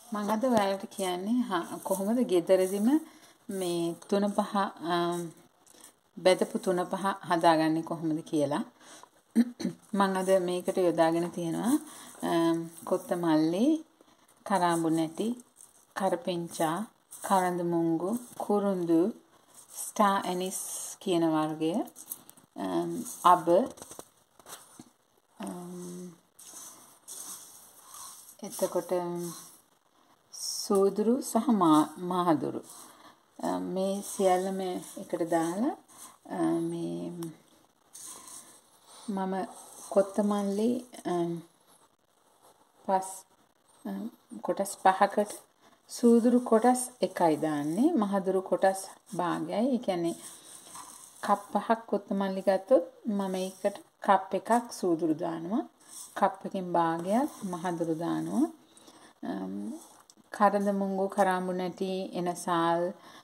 මම අද ඔයාලට කියන්නේ කොහොමද ගෙදරදිම මේ තුන පහ බෙදපු තුන පහ හදාගන්නේ කොහොමද කියලා. මම අද මේකට යොදාගෙන තියෙනවා කොත්තමල්ලි, කරාඹු නැටි, කරපිංචා, කරඳ මුංගු, කුරුඳු, ස්ටාර් ඇනිස් කියන වර්ගය, අබ, එතකොට සූදුරු සහ මාහදුරු මේ සියල්ලම එකට දාලා මේ මම කොත්තමල්ලි කොටස් 5කට සූදුරු කොටස් 1යි දාන්නේ, මහදුරු කොටස් භාගයයි. ඒ කියන්නේ කප් 5ක් කොත්තමල්ලි ගත්තොත් මම ඒකට කප් එකක් සූදුරු දානවා, කප් එකකින් භාගයක් මහදුරු දානවා. කරඳ මුංගු, කරාඹු නැටි, එනසාල්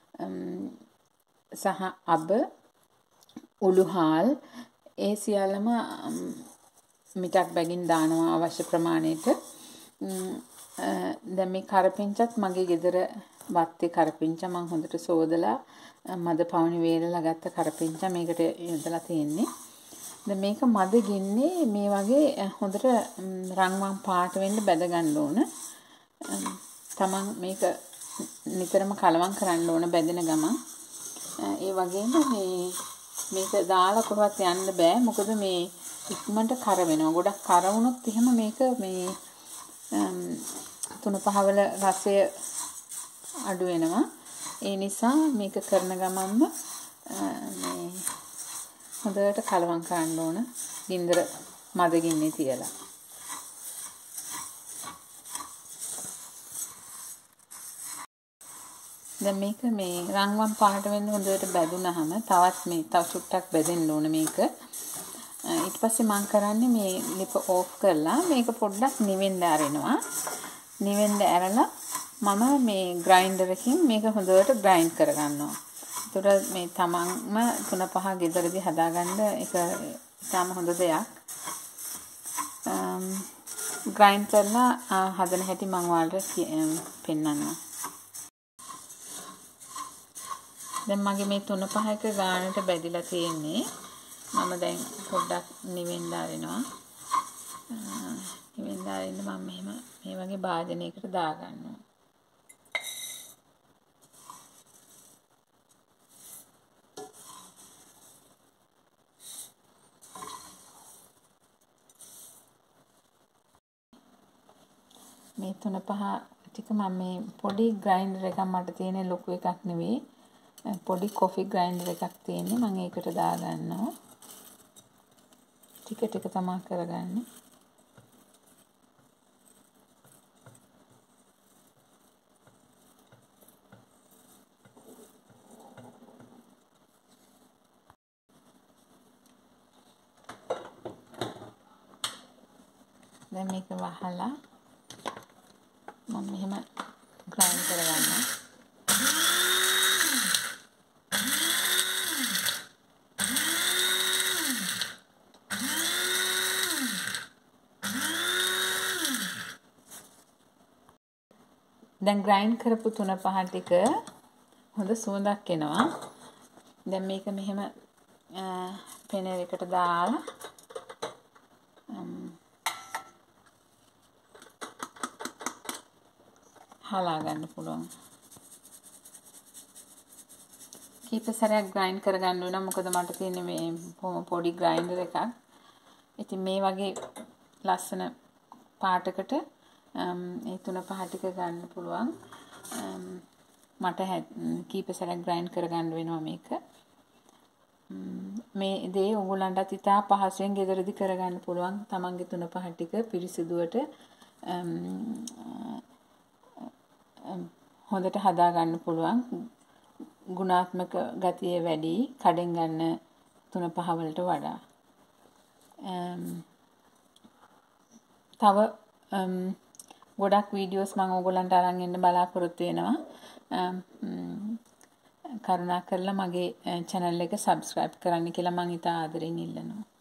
සහ අබ, උළුහාල් ඒ සියල්ලම මිටක් බැගින් දානවා අවශ්‍ය ප්‍රමාණයට. දැන් මේ කරපිංචත් මගේ ගෙදර වත්තේ කරපිංචා මම හොඳට සෝදලා මද පවුනි වේලලා ගත්ත කරපිංචා මේකට යොදලා තියෙන්නේ. දැන් මේක මද ගින්නේ මේ වගේ හොඳට රන්වන් පාට වෙන්න බැද ගන්න ඕන. තමන් මේක නිතරම කලවම් කරන්න ඕන බැදෙන ගමන්. ඒ වගේම මේක දාලා කොහොමවත් යන්න බෑ. මොකද මේ ඉක්මනට කර වෙනවා. ගොඩක් කර වුණොත් එහෙම මේක මේ තුන පහවල රසය අඩු වෙනවා. ඒ නිසා මේක කරන ගමන්ම මේ හොඳට කලවම් කරන්න ඕන. ගින්දර මද ගින්නේ තියලා. දැන් මේක මේ රන්වන් පාට වෙන්න හොඳට බැදුනහම තව චුට්ටක් බෙදෙන්න ඕන මේක. ඊට පස්සේ මම කරන්නේ මේ ලිප ඕෆ් කරලා මේක පොඩ්ඩක් නිවෙන්න අරිනවා. නිවෙන්න ඇරලා මම මේ ග්‍රයින්ඩර් එකකින් මේක හොඳට ග්‍රයින්ඩ් කරගන්නවා. ඒතකොට මේ තමන්ම තුන පහ ගෙදරදී හදාගන්න එක ඉතාම හොඳ දෙයක්. ග්‍රයින්ඩ් කරලා හදන හැටි මම ඔයාලට පෙන්නන්නම්. දැන් මගේ මේ තුන පහ එක ගානට බැදිලා තියෙන්නේ. මම දැන් පොඩ්ඩක් නිවෙන්න ආරිනවා. නිවෙන්න ආරින්න මම මෙහෙම මේ වගේ භාජනයකට දාගන්නවා. මේ තුන පහ ටික මම මේ පොඩි ග්‍රයින්ඩර් එකක් මට තියෙන ලොකු එකක් නෙවෙයි. පොඩි කොෆි ග්‍රයින්ඩර් එකක් තියෙන්නේ. මම ඒකට දාගන්නවා. ටික ටික තමයි කරගන්නේ. දැන් මේක වහලා මම මෙහෙම ග්‍රයින්ඩ් කරගන්නවා. දැන් ග්‍රයින්ඩ් කරපු තුන පහ ටික හොඳ සුවඳක් එනවා. දැන් මේක මෙහෙම පෙනර් එකට දාලා හලා ගන්න පුළුවන්. කීප සැරයක් ග්‍රයින්ඩ් කරගන්න ඕන. මොකද මට තියෙන්නේ මේ පොඩි ග්‍රයින්ඩර් එකක්. ඉතින් මේ වගේ ලස්සන පාටකට ඒ තුන පහ ටික ගන්න පුළුවන්. මට කීප සැරයක් ග්‍රයින්ඩ් කරගන්න වෙනවා මේක. මේ දේ ඕගොල්ලන්ටත් ඉතා පහසුවෙන් ගෙදරදී කරගන්න පුළුවන්. තමන්ගේ තුන පහ ටික පිරිසිදුවට හොඳට හදා ගන්න පුළුවන්. ගුණාත්මක ගතිය වැඩි කඩෙන් ගන්න තුන පහ වලට වඩා. තව ගොඩක් වීඩියෝස් මම ඕගොල්ලන්ට අරන් එන්න බලාපොරොත්තු වෙනවා. කරුණාකරලා මගේ channel එක subscribe කරන්න කියලා මම ඉතා ආදරෙන් ඉල්ලනවා.